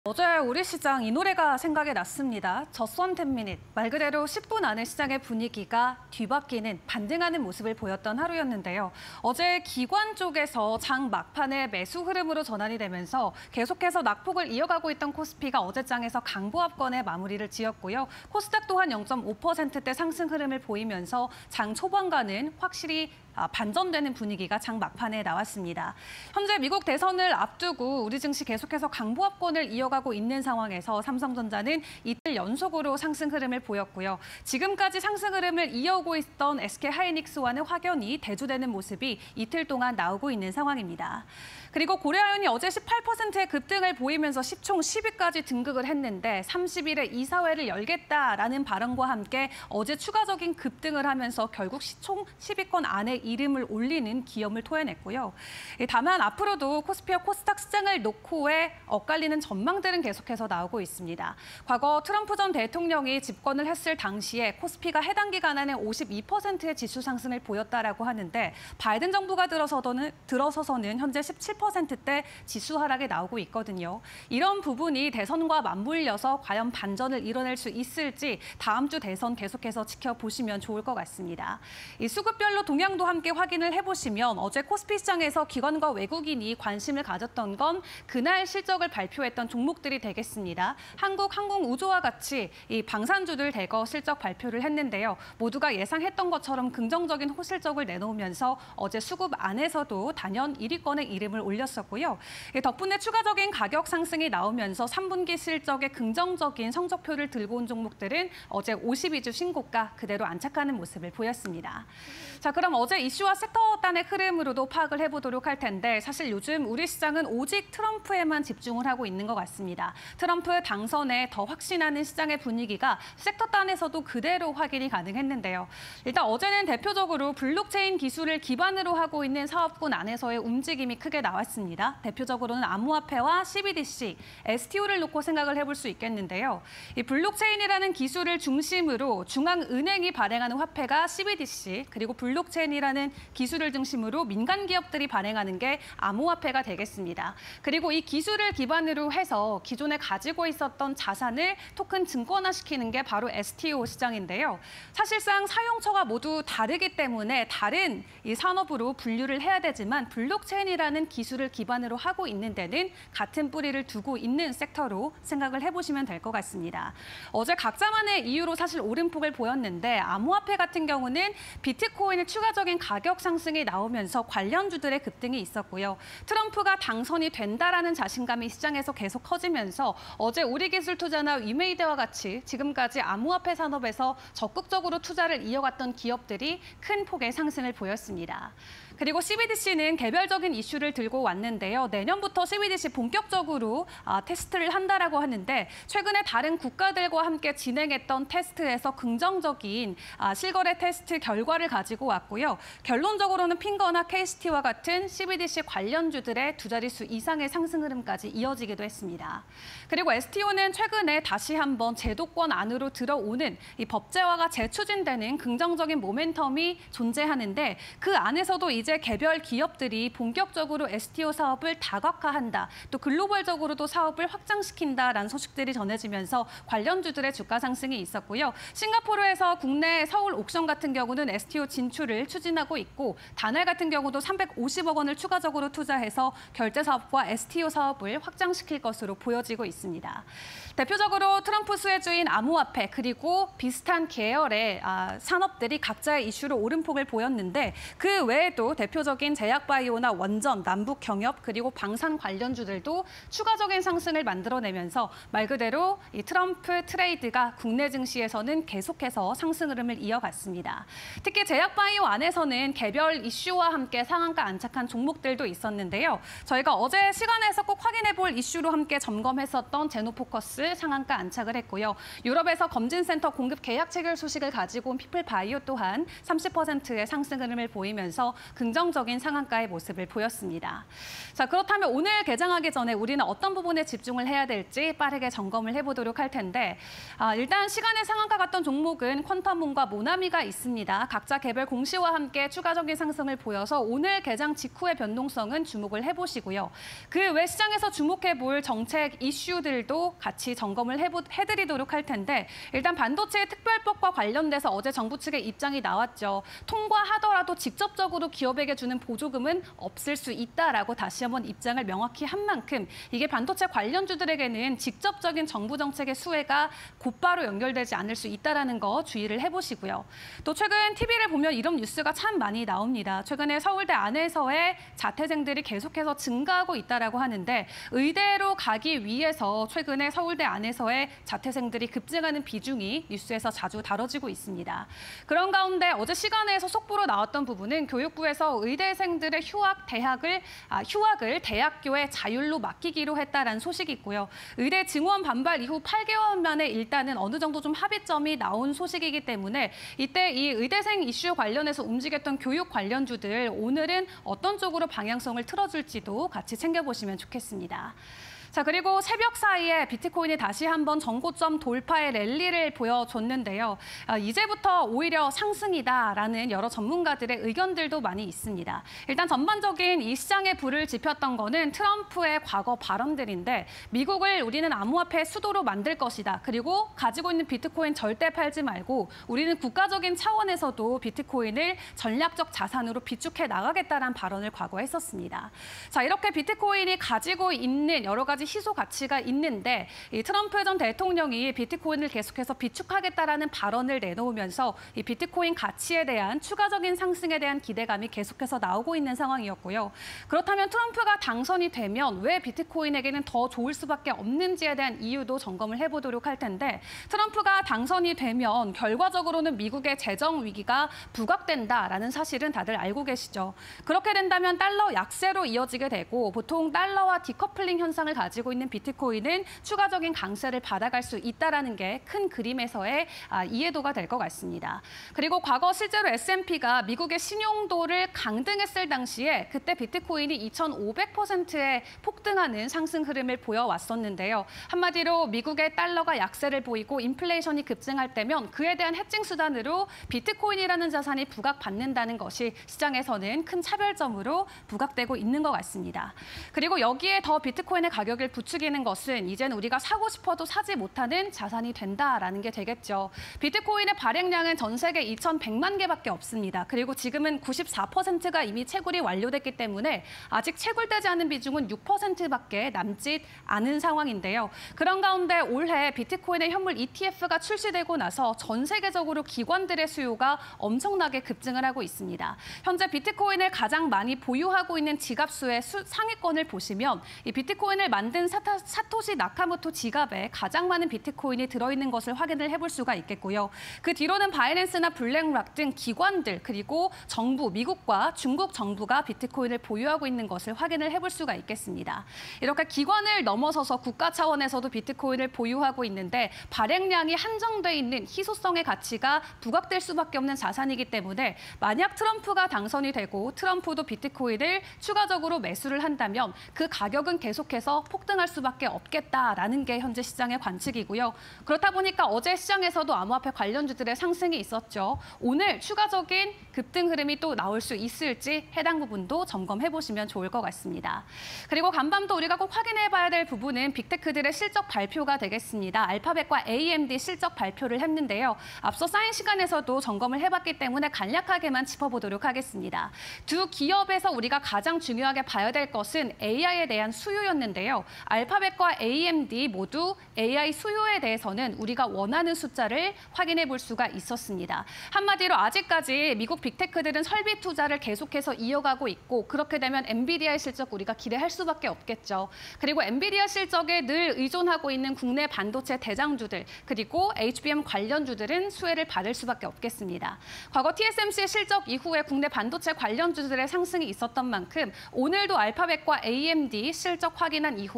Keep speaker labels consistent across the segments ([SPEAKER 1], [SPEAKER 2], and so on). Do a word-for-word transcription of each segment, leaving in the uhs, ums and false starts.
[SPEAKER 1] 어제 우리 시장 이 노래가 생각이 났습니다. Just one ten minute. 말 그대로 십 분 안에 시장의 분위기가 뒤바뀌는, 반등하는 모습을 보였던 하루였는데요. 어제 기관 쪽에서 장 막판에 매수 흐름으로 전환이 되면서 계속해서 낙폭을 이어가고 있던 코스피가 어제장에서 강보합권에 마무리를 지었고요. 코스닥 또한 영 점 오 퍼센트대 상승 흐름을 보이면서 장 초반과는 확실히 반전되는 분위기가 장 막판에 나왔습니다. 현재 미국 대선을 앞두고 우리 증시 계속해서 강보합권을 이어가고 있는 상황에서 삼성전자는 이틀 연속으로 상승 흐름을 보였고요. 지금까지 상승 흐름을 이어오고 있던 에스케이하이닉스와는 확연히 대조되는 모습이 이틀 동안 나오고 있는 상황입니다. 그리고 고려아연이 어제 십팔 퍼센트의 급등을 보이면서 시총 십 위까지 등극을 했는데 삼십 일에 이사회를 열겠다라는 발언과 함께 어제 추가적인 급등을 하면서 결국 시총 십 위권 안에 이름을 올리는 기염을 토해냈고요. 다만 앞으로도 코스피와 코스닥 시장을 놓고의 엇갈리는 전망들은 계속해서 나오고 있습니다. 과거 트럼프 전 대통령이 집권을 했을 당시에 코스피가 해당 기간 안에 오십이 퍼센트의 지수 상승을 보였다라고 하는데 바이든 정부가 들어서서는, 들어서서는 현재 십칠 퍼센트대 지수 하락에 나오고 있거든요. 이런 부분이 대선과 맞물려서 과연 반전을 이뤄낼 수 있을지 다음 주 대선 계속해서 지켜보시면 좋을 것 같습니다. 이 수급별로 동향도 함께 확인을 해보시면 어제 코스피 시장에서 기관과 외국인이 관심을 가졌던 건 그날 실적을 발표했던 종목들이 되겠습니다. 한국항공우주와 같이 이 방산주들 대거 실적 발표를 했는데요. 모두가 예상했던 것처럼 긍정적인 호실적을 내놓으면서 어제 수급 안에서도 단연 일 위권의 이름을 올렸었고요. 덕분에 추가적인 가격 상승이 나오면서 삼 분기 실적에 긍정적인 성적표를 들고 온 종목들은 어제 오십이 주 신고가 그대로 안착하는 모습을 보였습니다. 자, 그럼 어제 이슈와 섹터 단의 흐름으로도 파악을 해보도록 할 텐데 사실 요즘 우리 시장은 오직 트럼프에만 집중을 하고 있는 것 같습니다. 트럼프 당선에 더 확신하는 시장의 분위기가 섹터 단에서도 그대로 확인이 가능했는데요. 일단 어제는 대표적으로 블록체인 기술을 기반으로 하고 있는 사업군 안에서의 움직임이 크게 나왔습니다. 대표적으로는 암호화폐와 씨비디씨, 에스티오를 놓고 생각을 해볼 수 있겠는데요. 이 블록체인이라는 기술을 중심으로 중앙은행이 발행하는 화폐가 씨비디씨, 그리고 블록체인이라는 기술을 중심으로 민간 기업들이 발행하는 게 암호화폐가 되겠습니다. 그리고 이 기술을 기반으로 해서 기존에 가지고 있었던 자산을 토큰 증권화시키는 게 바로 에스티오 시장인데요. 사실상 사용처가 모두 다르기 때문에 다른 이 산업으로 분류를 해야 되지만 블록체인이라는 기술을 기반으로 하고 있는 데는 같은 뿌리를 두고 있는 섹터로 생각을 해보시면 될 것 같습니다. 어제 각자만의 이유로 사실 오름폭을 보였는데 암호화폐 같은 경우는 비트코인의 추가적인 가격 상승이 나오면서 관련주들의 급등이 있었고요. 트럼프가 당선이 된다라는 자신감이 시장에서 계속 커지면서 어제 우리기술투자나 위메이드와 같이 지금까지 암호화폐 산업에서 적극적으로 투자를 이어갔던 기업들이 큰 폭의 상승을 보였습니다. 그리고 씨비디씨는 개별적인 이슈를 들고 왔는데요. 내년부터 씨비디씨 본격적으로 아, 테스트를 한다라고 하는데 최근에 다른 국가들과 함께 진행했던 테스트에서 긍정적인 아, 실거래 테스트 결과를 가지고 왔고요. 결론적으로는 핑거나 케이씨티와 같은 씨비디씨 관련주들의 두 자릿수 이상의 상승 흐름까지 이어지기도 했습니다. 그리고 에스티오는 최근에 다시 한번 제도권 안으로 들어오는 이 법제화가 재추진되는 긍정적인 모멘텀이 존재하는데 그 안에서도 이제 개별 기업들이 본격적으로 에스티오 사업을 다각화한다. 또 글로벌적으로도 사업을 확장시킨다라는 소식들이 전해지면서 관련주들의 주가 상승이 있었고요. 싱가포르에서 국내 서울 옥션 같은 경우는 에스티오 진출을 추진하고 있고 다날 같은 경우도 삼백오십억 원을 추가적으로 투자해서 결제 사업과 에스티오 사업을 확장시킬 것으로 보여지고 있습니다. 대표적으로 트럼프 수혜주인 암호화폐 그리고 비슷한 계열의 아, 산업들이 각자의 이슈로 오름폭을 보였는데 그 외에도 대표적인 제약바이오나 원전, 남북경협 그리고 방산 관련주들도 추가적인 상승을 만들어내면서 말 그대로 이 트럼프 트레이드가 국내 증시에서는 계속해서 상승 흐름을 이어갔습니다. 특히 제약바이오 안에서는 개별 이슈와 함께 상한가 안착한 종목들도 있었는데요. 저희가 어제 시간에서 꼭 확인해볼 이슈로 함께 점검했었던 제노포커스 상한가 안착을 했고요. 유럽에서 검진센터 공급 계약 체결 소식을 가지고 온 피플바이오 또한 삼십 퍼센트의 상승 흐름을 보이면서 긍정적인 상한가의 모습을 보였습니다. 자, 그렇다면 오늘 개장하기 전에 우리는 어떤 부분에 집중을 해야 될지 빠르게 점검을 해보도록 할 텐데 아, 일단 시간의 상한가 같던 종목은 퀀텀문과 모나미가 있습니다. 각자 개별 공시와 함께 추가적인 상승을 보여서 오늘 개장 직후의 변동성은 주목을 해보시고요. 그 외 시장에서 주목해볼 정책 이슈들도 같이 점검을 해보, 해드리도록 할 텐데 일단 반도체 특별법과 관련돼서 어제 정부 측의 입장이 나왔죠. 통과하더라도 직접적으로 기업에게 주는 보조금은 없을 수 있다라고 다시 한번 입장을 명확히 한 만큼 이게 반도체 관련주들에게는 직접적인 정부 정책의 수혜가 곧바로 연결되지 않을 수 있다는 거 주의를 해보시고요. 또 최근 티비를 보면 이런 뉴스가 참 많이 나옵니다. 최근에 서울대 안에서의 자퇴생들이 계속해서 증가하고 있다라고 하는데 의대로 가기 위해서 최근에 서울대 안에서의 자퇴생들이 급증하는 비중이 뉴스에서 자주 다뤄지고 있습니다. 그런 가운데 어제 시간에서 속보로 나왔던 부분은 교육부에서 의대생들의 휴학 대학을 아, 휴학을 대학교에 자율로 맡기기로 했다라는 소식이 있고요. 의대 증원 반발 이후 팔 개월 만에 일단은 어느 정도 좀 합의점이 나온 소식이기 때문에 이때 이 의대생 이슈 관련해서 움직였던 교육 관련주들 오늘은 어떤 쪽으로 방향성을 틀어줄지도 같이 챙겨보시면 좋겠습니다. 자, 그리고 새벽 사이에 비트코인이 다시 한번 전고점 돌파의 랠리를 보여줬는데요. 아, 이제부터 오히려 상승이다라는 여러 전문가들의 의견들도 많이 있습니다. 일단 전반적인 이 시장에 불을 지폈던 거는 트럼프의 과거 발언들인데 미국을 우리는 암호화폐 수도로 만들 것이다. 그리고 가지고 있는 비트코인 절대 팔지 말고 우리는 국가적인 차원에서도 비트코인을 전략적 자산으로 비축해 나가겠다는 발언을 과거에 했었습니다. 자, 이렇게 비트코인이 가지고 있는 여러 가지 희소 가치가 있는데 이 트럼프 전 대통령이 비트코인을 계속해서 비축하겠다라는 발언을 내놓으면서 이 비트코인 가치에 대한 추가적인 상승에 대한 기대감이 계속해서 나오고 있는 상황이었고요. 그렇다면 트럼프가 당선이 되면 왜 비트코인에게는 더 좋을 수밖에 없는지에 대한 이유도 점검을 해보도록 할 텐데 트럼프가 당선이 되면 결과적으로는 미국의 재정 위기가 부각된다라는 사실은 다들 알고 계시죠. 그렇게 된다면 달러 약세로 이어지게 되고 보통 달러와 디커플링 현상을 가지고 가지고 있는 비트코인은 추가적인 강세를 받아갈 수 있다는 게 큰 그림에서의 이해도가 될 것 같습니다. 그리고 과거 실제로 에스 앤 피가 미국의 신용도를 강등했을 당시에 그때 비트코인이 이천오백 퍼센트의 폭등하는 상승 흐름을 보여왔었는데요. 한마디로 미국의 달러가 약세를 보이고 인플레이션이 급증할 때면 그에 대한 해칭 수단으로 비트코인이라는 자산이 부각받는다는 것이 시장에서는 큰 차별점으로 부각되고 있는 것 같습니다. 그리고 여기에 더 비트코인의 가격을 부추기는 것은 이제는 우리가 사고 싶어도 사지 못하는 자산이 된다라는 게 되겠죠. 비트코인의 발행량은 전 세계 이천백만 개밖에 없습니다. 그리고 지금은 구십사 퍼센트가 이미 채굴이 완료됐기 때문에 아직 채굴되지 않은 비중은 육 퍼센트밖에 남지 않은 상황인데요. 그런 가운데 올해 비트코인의 현물 이 티 에프가 출시되고 나서 전 세계적으로 기관들의 수요가 엄청나게 급증을 하고 있습니다. 현재 비트코인을 가장 많이 보유하고 있는 지갑수의 수, 상위권을 보시면 이 비트코인을 만든 사타, 사토시 나카모토 지갑에 가장 많은 비트코인이 들어있는 것을 확인을 해볼 수가 있겠고요. 그 뒤로는 바이낸스나 블랙락 등 기관들 그리고 정부, 미국과 중국 정부가 비트코인을 보유하고 있는 것을 확인을 해볼 수가 있겠습니다. 이렇게 기관을 넘어서서 국가 차원에서도 비트코인을 보유하고 있는데 발행량이 한정돼 있는 희소성의 가치가 부각될 수밖에 없는 자산이기 때문에 만약 트럼프가 당선이 되고 트럼프도 비트코인을 추가적으로 매수를 한다면 그 가격은 계속해서 폭등할 수밖에 없겠다라는 게 현재 시장의 관측이고요. 그렇다 보니까 어제 시장에서도 암호화폐 관련주들의 상승이 있었죠. 오늘 추가적인 급등 흐름이 또 나올 수 있을지 해당 부분도 점검해보시면 좋을 것 같습니다. 그리고 간밤도 우리가 꼭 확인해봐야 될 부분은 빅테크들의 실적 발표가 되겠습니다. 알파벳과 에이 엠 디 실적 발표를 했는데요. 앞서 쌓인 시간에서도 점검을 해봤기 때문에 간략하게만 짚어보도록 하겠습니다. 두 기업에서 우리가 가장 중요하게 봐야 될 것은 에이 아이에 대한 수요였는데요. 알파벳과 에이 엠 디 모두 에이 아이 수요에 대해서는 우리가 원하는 숫자를 확인해 볼 수가 있었습니다. 한마디로 아직까지 미국 빅테크들은 설비 투자를 계속해서 이어가고 있고 그렇게 되면 엔비디아의 실적 우리가 기대할 수밖에 없겠죠. 그리고 엔비디아 실적에 늘 의존하고 있는 국내 반도체 대장주들 그리고 에이치 비 엠 관련주들은 수혜를 받을 수밖에 없겠습니다. 과거 티 에스 엠 씨의 실적 이후에 국내 반도체 관련주들의 상승이 있었던 만큼 오늘도 알파벳과 에이 엠 디 실적 확인한 이후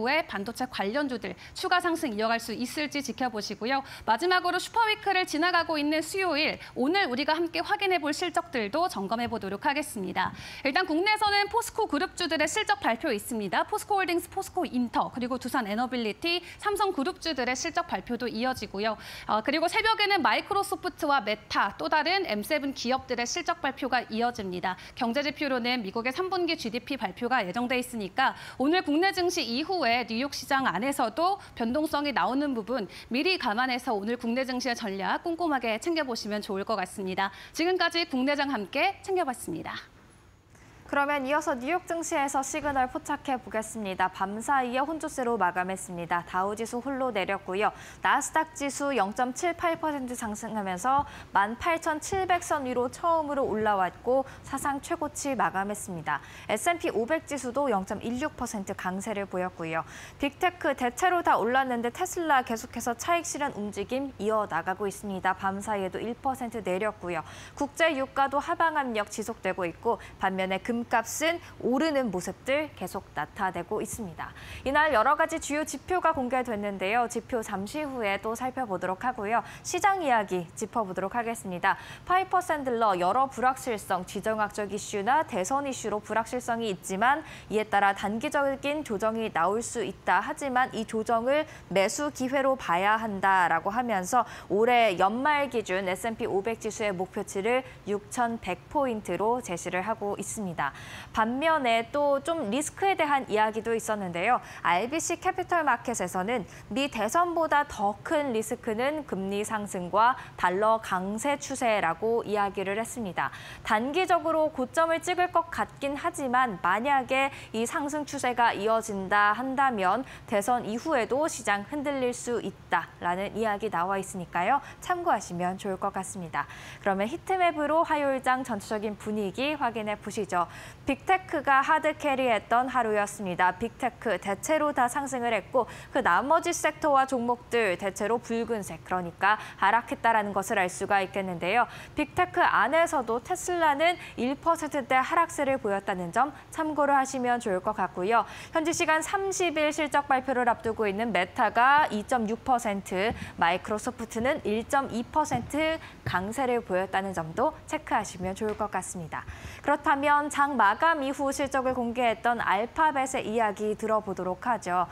[SPEAKER 1] 이후에 반도체 관련주들 추가 상승 이어갈 수 있을지 지켜보시고요. 마지막으로 슈퍼위크를 지나가고 있는 수요일, 오늘 우리가 함께 확인해 볼 실적들도 점검해 보도록 하겠습니다. 일단 국내에서는 포스코 그룹주들의 실적 발표 있습니다. 포스코홀딩스, 포스코인터, 그리고 두산에너빌리티, 삼성그룹주들의 실적 발표도 이어지고요. 어, 그리고 새벽에는 마이크로소프트와 메타, 또 다른 엠 세븐 기업들의 실적 발표가 이어집니다. 경제지표로는 미국의 삼 분기 지 디 피 발표가 예정돼 있으니까 오늘 국내 증시 이후에 뉴욕 시장 안에서도 변동성이 나오는 부분 미리 감안해서 오늘 국내 증시의 전략 꼼꼼하게 챙겨보시면 좋을 것 같습니다. 지금까지 국내장 함께 챙겨봤습니다.
[SPEAKER 2] 그러면 이어서 뉴욕 증시에서 시그널 포착해 보겠습니다. 밤사이에 혼조세로 마감했습니다. 다우지수 홀로 내렸고요. 나스닥 지수 영 점 칠팔 퍼센트 상승하면서 만 팔천 칠백 선 위로 처음으로 올라왔고 사상 최고치 마감했습니다. 에스 앤 피 오백 지수도 영 점 일육 퍼센트 강세를 보였고요. 빅테크 대체로 다 올랐는데 테슬라 계속해서 차익 실현 움직임 이어나가고 있습니다. 밤사이에도 일 퍼센트 내렸고요. 국제 유가도 하방 압력 지속되고 있고 반면에 금 값은 오르는 모습들 계속 나타내고 있습니다. 이날 여러 가지 주요 지표가 공개됐는데요. 지표 잠시 후에 또 살펴보도록 하고요. 시장 이야기 짚어보도록 하겠습니다. 파이퍼 샌들러 여러 불확실성, 지정학적 이슈나 대선 이슈로 불확실성이 있지만 이에 따라 단기적인 조정이 나올 수 있다. 하지만 이 조정을 매수 기회로 봐야 한다라고 하면서 올해 연말 기준 에스 앤 피 오백 지수의 목표치를 육천백 포인트로 제시를 하고 있습니다. 반면에 또 좀 리스크에 대한 이야기도 있었는데요. 알 비 씨 캐피털 마켓에서는 미 대선보다 더 큰 리스크는 금리 상승과 달러 강세 추세라고 이야기를 했습니다. 단기적으로 고점을 찍을 것 같긴 하지만 만약에 이 상승 추세가 이어진다 한다면 대선 이후에도 시장 흔들릴 수 있다라는 이야기 나와 있으니까요. 참고하시면 좋을 것 같습니다. 그러면 히트맵으로 화요일장 전체적인 분위기 확인해 보시죠. 빅테크가 하드 캐리했던 하루였습니다. 빅테크 대체로 다 상승을 했고 그 나머지 섹터와 종목들 대체로 붉은색, 그러니까 하락했다라는 것을 알 수가 있겠는데요. 빅테크 안에서도 테슬라는 일 퍼센트대 하락세를 보였다는 점 참고를 하시면 좋을 것 같고요. 현지 시간 삼십 일 실적 발표를 앞두고 있는 메타가 이 점 육 퍼센트, 마이크로소프트는 일 점 이 퍼센트 강세를 보였다는 점도 체크하시면 좋을 것 같습니다. 그렇다면 장 마감 이후 실적을 공개했던 알파벳의 이야기 들어보도록 하죠.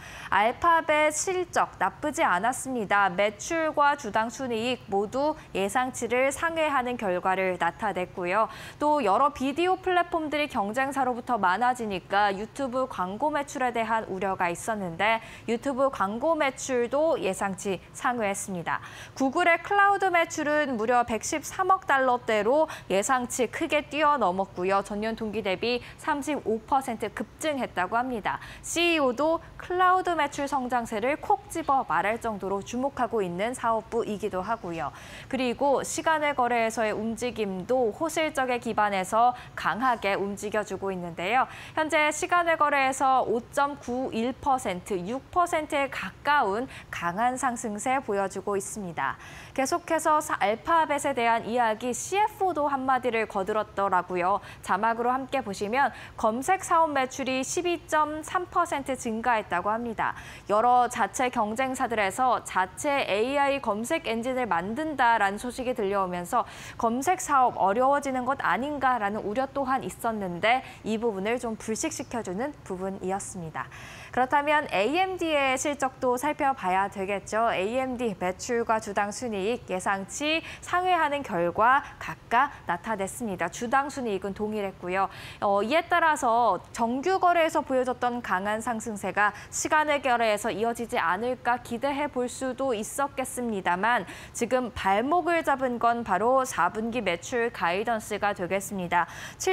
[SPEAKER 2] 알파벳 실적 나쁘지 않았습니다. 매출과 주당 순이익 모두 예상치를 상회하는 결과를 나타냈고요. 또 여러 비디오 플랫폼들이 경쟁사로부터 많아지니까 유튜브 광고 매출에 대한 우려가 있었는데 유튜브 광고 매출도 예상치 상회했습니다. 구글의 클라우드 매출은 무려 백십삼억 달러대로 예상치 크게 뛰어넘었고요. 전년 동기 대비 삼십오 퍼센트 급증했다고 합니다. 씨 이 오도 클라우드 매출 성장세를 콕 집어 말할 정도로 주목하고 있는 사업부이기도 하고요. 그리고 시간외 거래에서의 움직임도 호실적에 기반해서 강하게 움직여주고 있는데요. 현재 시간외 거래에서 오 점 구일 퍼센트, 육 퍼센트에 가까운 강한 상승세 보여주고 있습니다. 계속해서 알파벳에 대한 이야기 씨 에프 오도 한마디를 거들었더라고요. 자막으로 함께 보시면 검색 사업 매출이 십이 점 삼 퍼센트 증가했다고 합니다. 여러 자체 경쟁사들에서 자체 에이 아이 검색 엔진을 만든다라는 소식이 들려오면서 검색 사업 어려워지는 것 아닌가라는 우려 또한 있었는데 이 부분을 좀 불식시켜주는 부분이었습니다. 그렇다면 에이 엠 디의 실적도 살펴봐야 되겠죠. 에이 엠 디 매출과 주당 순이익 예상치 상회하는 결과 각각 나타냈습니다. 주당 순이익은 동일했고요. 어, 이에 따라서 정규 거래에서 보여줬던 강한 상승세가 시간외 거래에서 이어지지 않을까 기대해 볼 수도 있었겠습니다만 지금 발목을 잡은 건 바로 사 분기 매출 가이던스가 되겠습니다.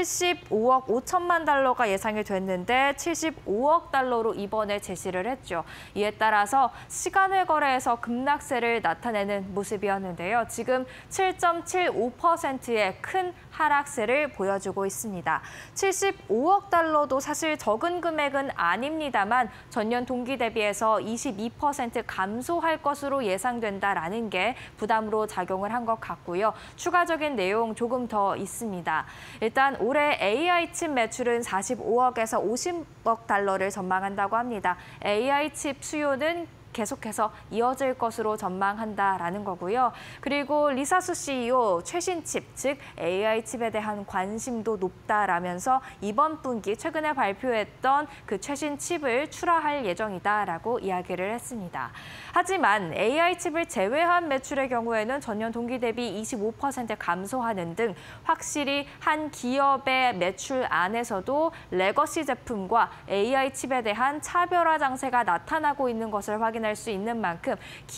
[SPEAKER 2] 칠십오억 오천만 달러가 예상이 됐는데 칠십오억 달러로 이번에 제시를 했죠. 이에 따라서 시간외 거래에서 급락세를 나타내는 모습이었는데요. 지금 칠 점 칠오 퍼센트의 큰 하락세를 보여주고 있습니다. 칠십오억 달러도 사실 적은 금액은 아닙니다만 전년 동기 대비해서 이십이 퍼센트 감소할 것으로 예상된다라는 게 부담으로 작용을 한 것 같고요. 추가적인 내용 조금 더 있습니다. 일단 올해 에이아이 칩 매출은 사십오억에서 오십억 달러를 전망한다고 합니다. 에이아이 칩 수요는 계속해서 이어질 것으로 전망한다라는 거고요. 그리고 리사수 씨이오 최신 칩, 즉 에이아이 칩에 대한 관심도 높다라면서 이번 분기 최근에 발표했던 그 최신 칩을 출하할 예정이다라고 이야기를 했습니다. 하지만 에이아이 칩을 제외한 매출의 경우에는 전년 동기 대비 이십오 퍼센트 감소하는 등 확실히 한 기업의 매출 안에서도 레거시 제품과 에이아이 칩에 대한 차별화 장세가 나타나고 있는 것을 확인할 수 있는 만큼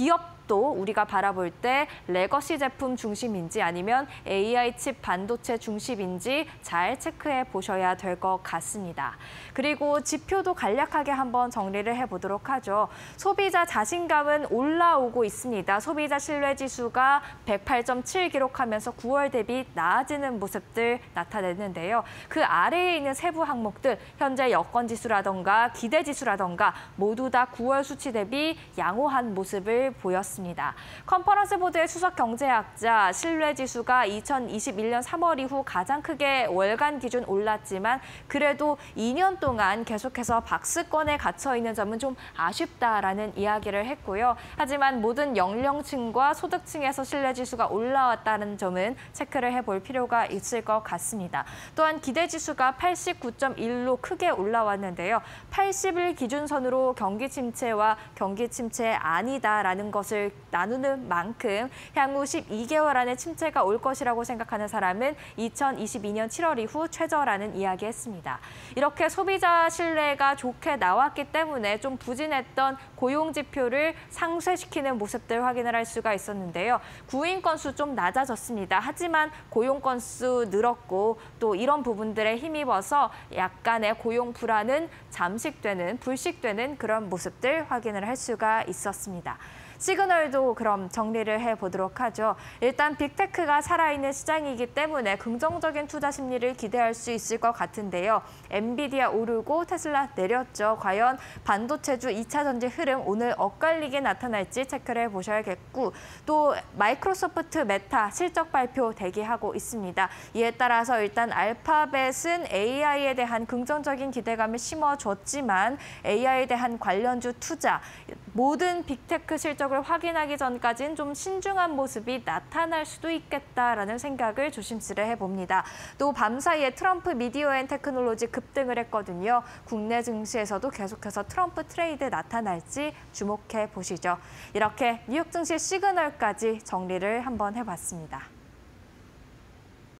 [SPEAKER 2] 기업도 우리가 바라볼 때 레거시 제품 중심인지 아니면 에이아이 칩 반도체 중심인지 잘 체크해 보셔야 될 것 같습니다. 그리고 지표도 간략하게 한번 정리를 해보도록 하죠. 소비자 자신감은 올라오고 있습니다. 소비자 신뢰 지수가 백팔 점 칠 기록하면서 구월 대비 나아지는 모습들 나타냈는데요. 그 아래에 있는 세부 항목들, 현재 여건 지수라던가 기대 지수라던가 모두 다 구월 수치 대비 양호한 모습을 보였습니다. 컨퍼런스 보드의 수석 경제학자 신뢰 지수가 이천이십일 년 삼월 이후 가장 크게 월간 기준 올랐지만 그래도 이 년 동안 계속해서 박스권에 갇혀 있는 점은 좀 아쉽다라는 이야기를 했고요. 하지만 모든 연령층과 소득층에서 신뢰 지수가 올라왔다는 점은 체크를 해볼 필요가 있을 것 같습니다. 또한 기대 지수가 팔십구 점 일로 크게 올라왔는데요. 팔십을 기준선으로 경기 침체와 경기 침체 아니다라는 것을 나누는 만큼 향후 십이 개월 안에 침체가 올 것이라고 생각하는 사람은 이천이십이 년 칠월 이후 최저라는 이야기했습니다. 이렇게 소비자 신뢰가 좋게 나왔기 때문에 좀 부진했던 고용 지표를 상쇄시키는 모습들 확인을 할 수가 있었는데요. 구인 건수 좀 낮아졌습니다. 하지만 고용 건수 늘었고 또 이런 부분들에 힘입어서 약간의 고용 불안은 잠식되는, 불식되는 그런 모습들 확인을 할 수가 있었습니다. 시그널도 그럼 정리를 해보도록 하죠. 일단 빅테크가 살아있는 시장이기 때문에 긍정적인 투자 심리를 기대할 수 있을 것 같은데요. 엔비디아 오르고 테슬라 내렸죠. 과연 반도체주 이 차 전지 흐름 오늘 엇갈리게 나타날지 체크를 해보셔야겠고 또 마이크로소프트 메타 실적 발표 대기하고 있습니다. 이에 따라서 일단 알파벳은 에이아이에 대한 긍정적인 기대감을 심어줬지만 에이아이에 대한 관련주 투자, 모든 빅테크 실적 을 확인하기 전까지는 좀 신중한 모습이 나타날 수도 있겠다라는 생각을 조심스레 해봅니다. 또 밤사이에 트럼프 미디어 앤 테크놀로지 급등을 했거든요. 국내 증시에서도 계속해서 트럼프 트레이드 나타날지 주목해 보시죠. 이렇게 뉴욕 증시 시그널까지 정리를 한번 해봤습니다.